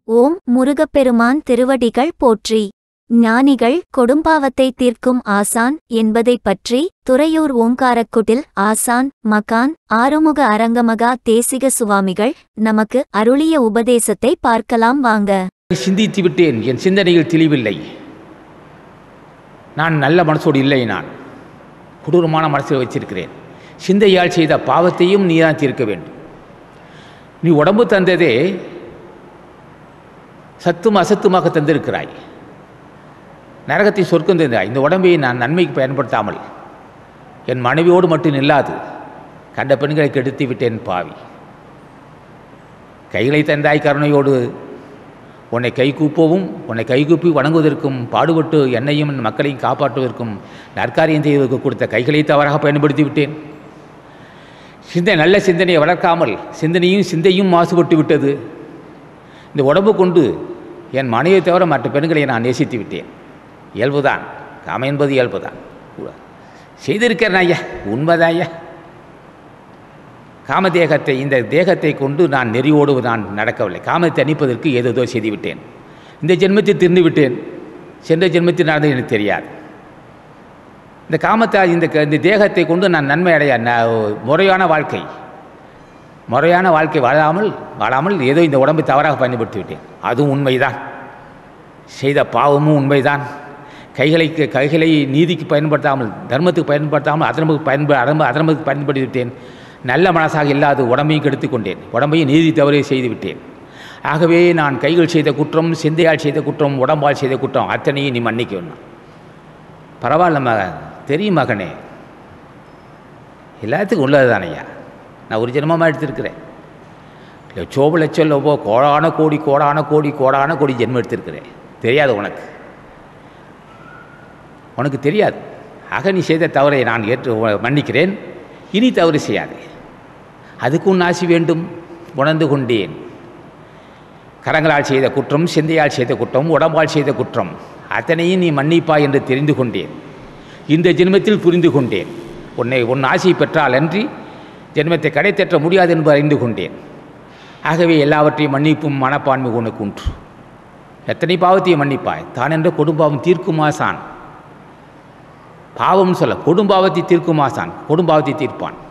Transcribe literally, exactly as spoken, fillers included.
ஓம் முருகப்பெருமான் திருவடிகள் போற்றி. ஞானிகள் கொடும்பாவத்தை தீர்க்கும் ஆசான் என்பதை பற்றி துறையூர் ஓங்காரக்குடில் ஆசான் மகான் ஆறுமுக அரங்கமகா தேசிக சுவாமிகள் நமக்கு அருளிய உபதேசத்தை பார்க்கலாம் வாங்க. சிந்தித்து விட்டேன், என் சிந்தனையில் தெளிவில்லை. நான் நல்ல மனசோடு இல்லை, நான் கொடூரமான மனசில் வச்சிருக்கிறேன். சிந்தையால் செய்த பாவத்தையும் நீ தான் தீர்க்க வேண்டும். நீ உடம்பு தந்ததே சத்தும் அசத்துமாக தந்திருக்கிறாய். நரகத்தை சொர்க்கம் தந்தாய். இந்த உடம்பை நான் நன்மைக்கு பயன்படுத்தாமல் என் மனைவியோடு மட்டும் நில்லாது கண்ட பெண்களை கெடுத்து விட்டேன் பாவி. கைகளை தந்தாய் கருணையோடு. உன்னை கைகூப்பவும் உன்னை கைகூப்பி வணங்குவதற்கும் பாடுபட்டு என்னையும் மக்களையும் காப்பாற்றுவதற்கும் நற்காரியம் செய்வதற்கு கொடுத்த கைகளை தவறாக பயன்படுத்தி விட்டேன். சிந்தை நல்ல சிந்தனையை வளர்க்காமல் சிந்தனையும் சிந்தையும் மாசுபட்டு விட்டது. இந்த உடம்பு கொண்டு என் மனைவியை தவிர மற்ற பெண்களை நான் நேசித்து விட்டேன். இயல்புதான், காம என்பது இயல்புதான். செய்திருக்கிறேன் ஐயா, உண்மைதான் ஐயா. காம தேகத்தை இந்த தேகத்தை கொண்டு நான் நெறியோடு நான் நடக்கவில்லை. காமத்தை அணிப்பதற்கு ஏதோ செய்து விட்டேன். இந்த ஜென்மத்தில் திருந்து விட்டேன். சென்ற ஜென்மத்தில் நடந்தது எனக்கு தெரியாது. இந்த காமத்தை இந்த இந்த தேகத்தை கொண்டு நான் நன்மை அடைய முறையான வாழ்க்கை முறையான வாழ்க்கை வாழாமல் வாழாமல் ஏதோ இந்த உடம்பை தவறாக பயன்படுத்தி விட்டேன். அதுவும் உண்மைதான். செய்த பாவமும் உண்மைதான். கைகளைக்கு கைகளை நீதிக்கு பயன்படுத்தாமல் தர்மத்துக்கு பயன்படுத்தாமல் அதர்மத்துக்கு பயன்ப அதர்ம அதர்மத்துக்கு பயன்படுத்தி விட்டேன். நல்ல மனசாக இல்லாது உடம்பையும் கெடுத்து கொண்டேன். உடம்பையும் நீதி தவறே செய்து விட்டேன். ஆகவே நான் கைகள் செய்த குற்றம், சிந்தையால் செய்த குற்றம், உடம்பால் செய்த குற்றம் அத்தனையும் நீ மன்னிக்க வேணும். பரவாயில்ல மக, தெரியும் மகனே, எல்லாத்துக்கும் உள்ளது தானையா. நான் ஒரு ஜென்மமாக எடுத்திருக்கிறேன். லட்சோப லட்சம் லோபோ கோடான கோடி கோடான கோடி கோடான கோடி ஜென்மம் எடுத்திருக்கிறேன். தெரியாது உனக்கு, உனக்கு தெரியாது. ஆக நீ செய்த தவறை நான் ஏற்று மன்னிக்கிறேன். இனி தவறு செய்யாது. அதுக்கு உன் ஆசி வேண்டும். உணர்ந்து கொண்டேன். கரங்களால் செய்த குற்றம், சிந்தையால் செய்த குற்றம், உடம்பால் செய்த குற்றம் அத்தனையும் நீ மன்னிப்பா என்று தெரிந்து கொண்டேன். இந்த ஜென்மத்தில் புரிந்து கொண்டேன். உன்னை உன் ஆசை பெற்றால் அன்றி ஜென்மத்தை கடை தேற்ற முடியாது என்று அறிந்து கொண்டேன். ஆகவே எல்லாவற்றையும் மன்னிப்பும் மனப்பான்மை உனக்கு உண்டு. எத்தனை பாவத்தையும் மன்னிப்பாய். தான் என்ற கொடும்பாவம் தீர்க்குமாசான். பாவம்னு சொல்ல கொடும்பாவத்தை தீர்க்குமாசான். கொடும்பாவத்தை தீர்ப்பான்.